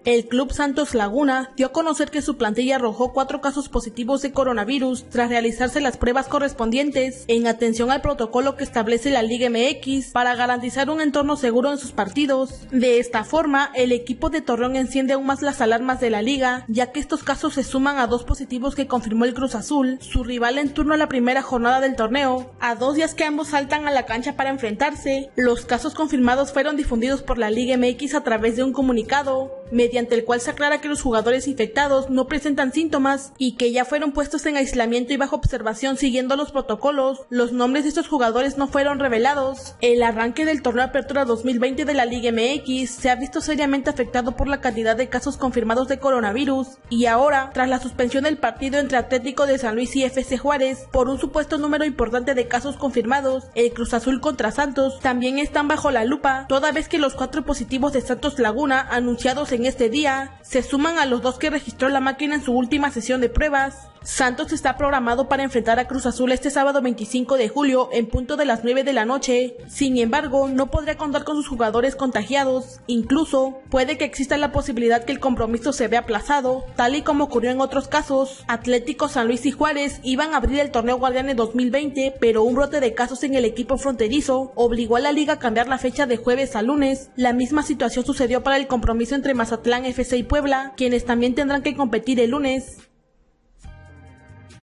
El Club Santos Laguna dio a conocer que su plantilla arrojó 4 casos positivos de coronavirus tras realizarse las pruebas correspondientes en atención al protocolo que establece la Liga MX para garantizar un entorno seguro en sus partidos. De esta forma, el equipo de Torreón enciende aún más las alarmas de la liga, ya que estos casos se suman a 2 positivos que confirmó el Cruz Azul, su rival en turno a la primera jornada del torneo, a 2 días que ambos saltan a la cancha para enfrentarse. Los casos confirmados fueron difundidos por la Liga MX a través de un comunicado, mediante el cual se aclara que los jugadores infectados no presentan síntomas y que ya fueron puestos en aislamiento y bajo observación siguiendo los protocolos. Los nombres de estos jugadores no fueron revelados. El arranque del torneo Apertura 2020 de la Liga MX se ha visto seriamente afectado por la cantidad de casos confirmados de coronavirus, y ahora, tras la suspensión del partido entre Atlético de San Luis y FC Juárez por un supuesto número importante de casos confirmados, el Cruz Azul contra Santos también están bajo la lupa, toda vez que los 4 positivos de Santos Laguna anunciados en este día se suman a los 2 que registró la máquina en su última sesión de pruebas. Santos está programado para enfrentar a Cruz Azul este sábado 25 de julio en punto de las 9 de la noche. Sin embargo, no podrá contar con sus jugadores contagiados. Incluso, puede que exista la posibilidad que el compromiso se vea aplazado, tal y como ocurrió en otros casos. Atlético, San Luis y Juárez iban a abrir el torneo Guardianes 2020, pero un brote de casos en el equipo fronterizo obligó a la liga a cambiar la fecha de jueves a lunes. La misma situación sucedió para el compromiso entre Mazatlán FC y Puebla, quienes también tendrán que competir el lunes.